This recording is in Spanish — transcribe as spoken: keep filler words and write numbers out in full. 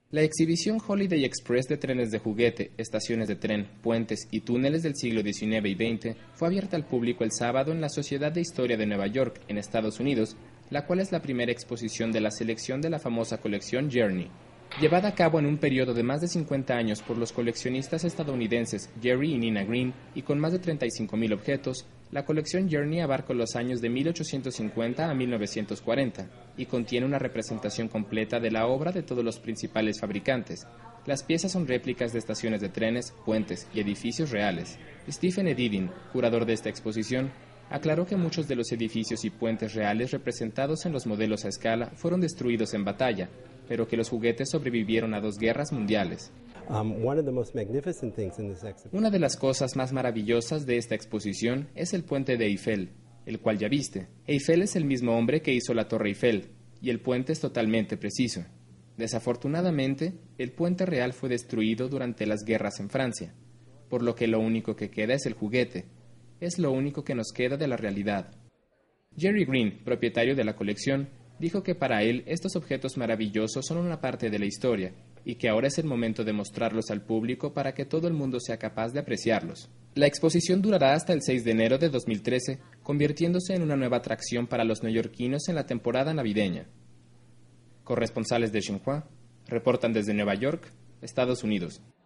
La exhibición Holiday Express de trenes de juguete, estaciones de tren, puentes y túneles del siglo diecinueve y veinte fue abierta al público el sábado en la Sociedad de Historia de Nueva York, en Estados Unidos, la cual es la primera exposición de la selección de la famosa colección Journey. Llevada a cabo en un periodo de más de cincuenta años por los coleccionistas estadounidenses Jerry y Nina Green y con más de treinta y cinco mil objetos, la colección Journey abarca los años de mil ochocientos cincuenta a mil novecientos cuarenta y contiene una representación completa de la obra de todos los principales fabricantes. Las piezas son réplicas de estaciones de trenes, puentes y edificios reales. Stephen Edidin, curador de esta exposición, aclaró que muchos de los edificios y puentes reales representados en los modelos a escala fueron destruidos en batalla, pero que los juguetes sobrevivieron a dos guerras mundiales. Um, one of the most magnificent things in this exhibition. Una de las cosas más maravillosas de esta exposición es el puente de Eiffel, el cual ya viste. Eiffel es el mismo hombre que hizo la Torre Eiffel, y el puente es totalmente preciso. Desafortunadamente, el puente real fue destruido durante las guerras en Francia, por lo que lo único que queda es el juguete. Es lo único que nos queda de la realidad. Jerry Green, propietario de la colección, dijo que para él estos objetos maravillosos son una parte de la historia y que ahora es el momento de mostrarlos al público para que todo el mundo sea capaz de apreciarlos. La exposición durará hasta el seis de enero de dos mil trece, convirtiéndose en una nueva atracción para los neoyorquinos en la temporada navideña. Corresponsales de Xinhua reportan desde Nueva York, Estados Unidos.